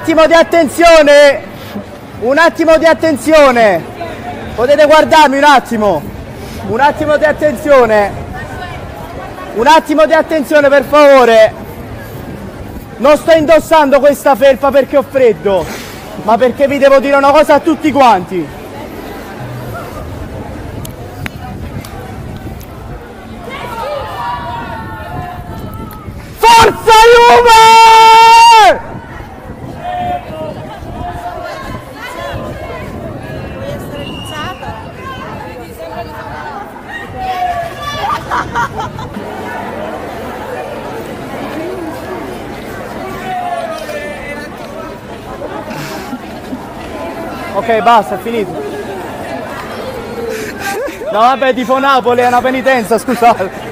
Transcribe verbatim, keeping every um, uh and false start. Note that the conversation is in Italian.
attimo di attenzione, un attimo di attenzione, potete guardarmi un attimo, un attimo di attenzione, un attimo di attenzione per favore. Non sto indossando questa felpa perché ho freddo, ma perché vi devo dire una cosa a tutti quanti. Forza Juve! Vuoi essere linciata? Ok, basta, è finito. No vabbè, tipo Napoli è una penitenza, scusate.